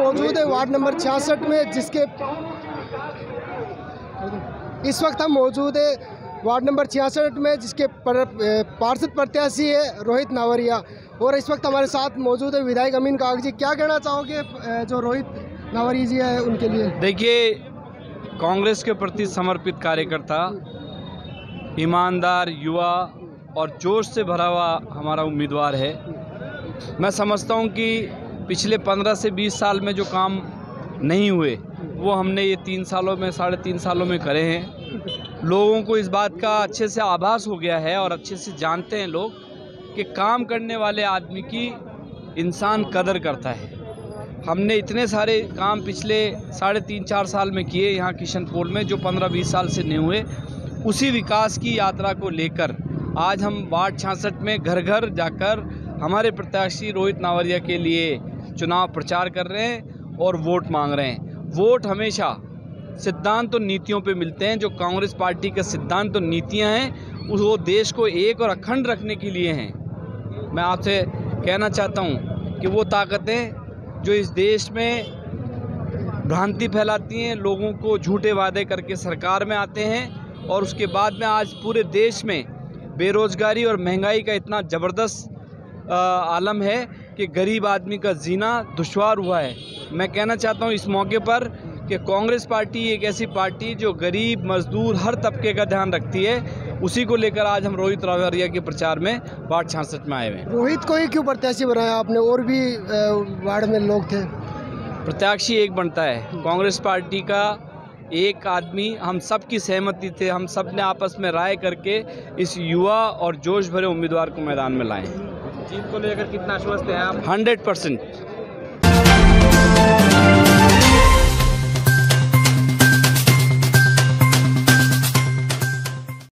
मौजूद है ward number 66 में, इस वक्त हम मौजूद है वार्ड नंबर 66 में, जिसके पार्षद प्रत्याशी है रोहित नावरिया। और इस वक्त हमारे साथ मौजूद है विधायक अमीन कागजी। क्या कहना चाहोगे जो रोहित नावरिया जी है उनके लिए? देखिए, कांग्रेस के प्रति समर्पित कार्यकर्ता, ईमानदार युवा और जोश से भरा हुआ हमारा उम्मीदवार है। मैं समझता हूं कि पिछले 15 से 20 साल में जो काम नहीं हुए वो हमने ये 3 सालों में, 3.5 सालों में करे हैं। लोगों को इस बात का अच्छे से आभास हो गया है और अच्छे से जानते हैं लोग कि काम करने वाले आदमी की इंसान कदर करता है। हमने इतने सारे काम पिछले 3.5-4 साल में किए यहाँ किशनपोल में, जो 15-20 साल से नहीं हुए। उसी विकास की यात्रा को लेकर आज हम वार्ड 66 में घर घर जाकर हमारे प्रत्याशी रोहित नावरिया के लिए चुनाव प्रचार कर रहे हैं और वोट मांग रहे हैं। वोट हमेशा सिद्धांत और नीतियों पे मिलते हैं। जो कांग्रेस पार्टी के सिद्धांत और नीतियां हैं वो देश को एक और अखंड रखने के लिए हैं। मैं आपसे कहना चाहता हूं कि वो ताकतें जो इस देश में भ्रांति फैलाती हैं, लोगों को झूठे वादे करके सरकार में आते हैं और उसके बाद में आज पूरे देश में बेरोजगारी और महंगाई का इतना ज़बरदस्त आलम है कि गरीब आदमी का जीना दुश्वार हुआ है। मैं कहना चाहता हूं इस मौके पर कि कांग्रेस पार्टी एक ऐसी पार्टी जो गरीब, मजदूर, हर तबके का ध्यान रखती है। उसी को लेकर आज हम रोहित नावरिया के प्रचार में वार्ड 66 में आए हुए हैं। रोहित को ही क्यों प्रत्याशी बनाया आपने? और भी वार्ड में लोग थे। प्रत्याशी एक बनता है, कांग्रेस पार्टी का एक आदमी, हम सब की सहमति थे, हम सब ने आपस में राय करके इस युवा और जोश भरे उम्मीदवार को मैदान में लाए। जीत को लेकर कितना आश्वस्त हैं आप? 100%।